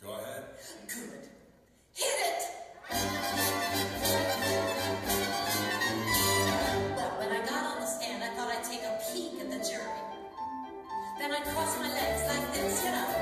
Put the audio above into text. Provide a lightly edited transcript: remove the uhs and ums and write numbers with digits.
Go ahead. Good. Hit it! Well, when I got on the stand, I thought I'd take a peek at the jury. Then I'd cross my legs like this, you know.